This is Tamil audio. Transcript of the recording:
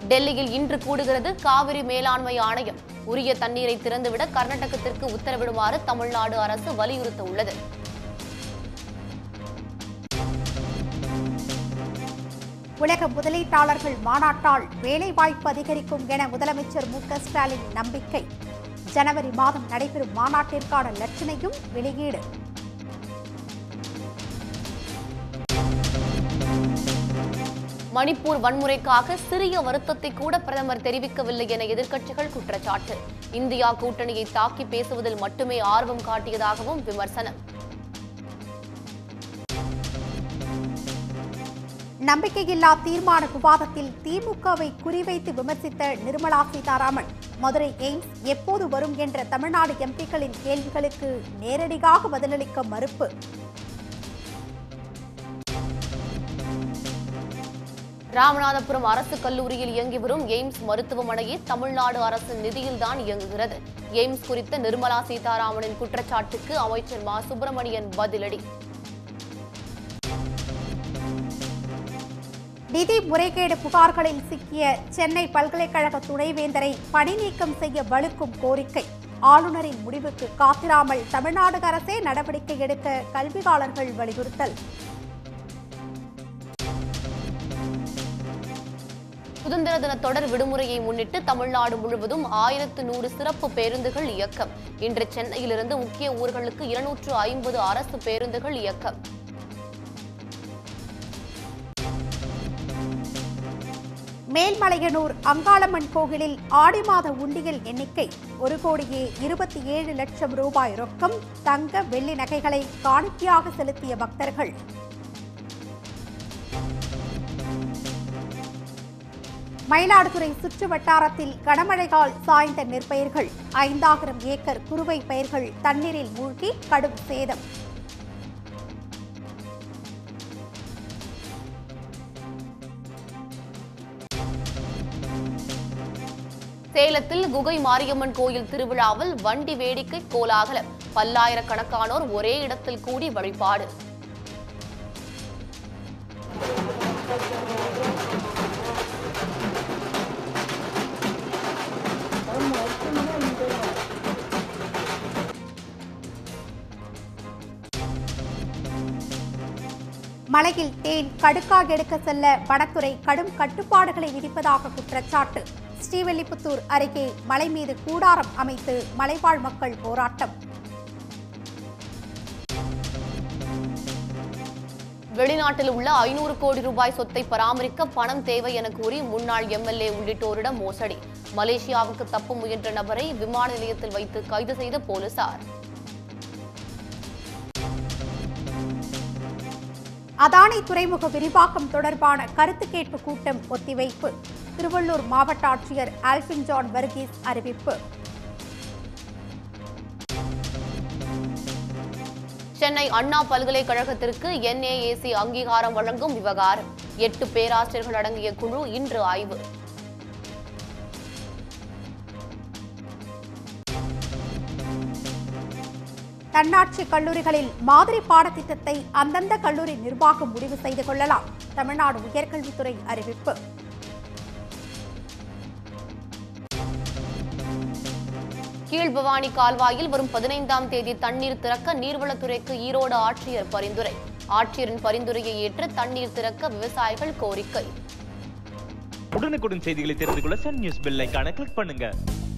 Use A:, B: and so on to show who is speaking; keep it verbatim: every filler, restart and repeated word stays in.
A: டெல்லியில் இன்று கூடுகிறது காவிரி மேலாண்மை ஆணையம். உரிய தண்ணீரை திறந்துவிட கர்நாடகத்திற்கு உத்தரவிடுமாறு தமிழ்நாடு அரசு வலியுறுத்தியுள்ளது.
B: உலக முதலீட்டாளர்கள் மாநாட்டால் வேலைவாய்ப்பு அதிகரிக்கும் என முதலமைச்சர் மு க ஸ்டாலின் நம்பிக்கை. ஜனவரி மாதம் நடைபெறும் மாநாட்டிற்கான லட்சணையும் வெளியீடு.
A: மணிப்பூர் வன்முறைக்காக சிறிய வருத்தத்தை கூட பிரதமர் தெரிவிக்கவில்லை என எதிர்க்கட்சிகள் குற்றச்சாட்டு. இந்தியா கூட்டணியை தாக்கி பேசுவதில் மட்டுமே ஆர்வம் காட்டியதாகவும் விமர்சனம்.
B: நம்பிக்கையில்லா தீர்மான விவாதத்தில் திமுகவை குறிவைத்து விமர்சித்த நிர்மலா சீதாராமன், மதுரை எய்ம்ஸ் எப்போது வரும் என்ற தமிழ்நாடு எம்பிக்களின் கேள்விகளுக்கு நேரடியாக பதிலளிக்க மறுப்பு.
A: ராமநாதபுரம் அரசு கல்லூரியில் இயங்கி வரும் எய்ம்ஸ் மருத்துவமனையை தமிழ்நாடு அரசின் நிதியில்தான் இயங்குகிறது. எய்ம்ஸ் குறித்த நிர்மலா சீதாராமனின் குற்றச்சாட்டுக்கு அமைச்சர் மா சுப்பிரமணியன் பதிலடி.
B: நிதி முறைகேடு புகார்களில் சிக்கிய சென்னை பல்கலைக்கழக துணைவேந்தரை பணி நீக்கம் செய்ய வலுக்கும் கோரிக்கை. ஆளுநரின் முடிவுக்கு காத்திராமல் தமிழ்நாடு அரசே நடவடிக்கை எடுக்க கல்வியாளர்கள் வலியுறுத்தல்.
A: சுதந்திர தின தொடர் விடுமுறையை முன்னிட்டு தமிழ்நாடு முழுவதும் ஆயிரத்து நூறு சிறப்பு பேருந்துகள் இயக்கம். இன்று சென்னையிலிருந்து முக்கிய ஊர்களுக்கு இருநூற்று ஐம்பது அரசு பேருந்துகள் இயக்கம்.
B: மேல்மலையனூர் அங்காளம்மன் கோவிலில் ஆடி மாத உண்டியல் எண்ணிக்கை ஒரு கோடியே இருபத்தி ஏழு லட்சம் ரூபாய் ரொக்கம், தங்க வெள்ளி நகைகளை காணிக்கையாக செலுத்திய பக்தர்கள். மயிலாடுதுறை சுற்று வட்டாரத்தில் கனமழையால் சாய்ந்த நெற்பயிர்கள், ஐந்தாயிரம் ஏக்கர் குறுவை பயிர்கள் தண்ணீரில் மூழ்கி கடும் சேதம்.
A: சேலத்தில் குகை மாரியம்மன் கோயில் திருவிழாவில் வண்டி வேடிக்கை கோலாகலம். பல்லாயிரக்கணக்கானோர் ஒரே இடத்தில் கூடி வழிபாடு.
B: மலையில் தேன் கடுக்காக எடுக்க செல்ல வனத்துறை கடும் கட்டுப்பாடுகளை விதிப்பதாக குற்றச்சாட்டு. ஸ்ரீவில்லிபுத்தூர் அருகே மலை மீது கூடாரம் அமைத்து மலைவாழ் மக்கள் போராட்டம்.
A: வெளிநாட்டில் உள்ள ஐநூறு கோடி ரூபாய் சொத்தை பராமரிக்க பணம் தேவை என கூறி முன்னாள் எம்எல்ஏ உள்ளிட்டோரிடம் மோசடி. மலேசியாவுக்கு தப்ப முயன்ற நபரை விமான நிலையத்தில் வைத்து கைது செய்த போலீசார்.
B: அதானி துறைமுக விரிவாக்கம் தொடர்பான கருத்து கேட்பு கூட்டம் ஒத்திவைப்பு. திருவள்ளூர் மாவட்ட ஆட்சியர் ஆல்பின் ஜான் வர்கீஸ் அறிவிப்பு.
A: சென்னை அண்ணா பல்கலைக்கழகத்திற்கு என் ஏ ஏ சி அங்கீகாரம் வழங்கும் விவகாரம். எட்டு பேராசிரியர்கள் அடங்கிய குழு இன்று ஆய்வு.
B: தன்னாட்சி கல்லூரிகளில் மாதிரி பாடத்திட்டத்தை அந்தந்த கல்லூரி நிர்வாகம் முடிவு செய்து கொள்ளலாம். தமிழ்நாடு உயர்கல்வித்துறை அறிவிப்பு.
A: கீழ்பவானி கால்வாயில் வரும் பதினைந்தாம் தேதி தண்ணீர் திறக்க நீர்வளத்துறைக்கு ஈரோடு ஆட்சியர் பரிந்துரை. ஆட்சியரின் பரிந்துரையை ஏற்று தண்ணீர் திறக்க விவசாயிகள் கோரிக்கை.
C: உடனுக்குடன் செய்திகளை தெரிந்து கொள்ள சன் நியூஸ் பெல் ஐகானை கிளிக் பண்ணுங்க.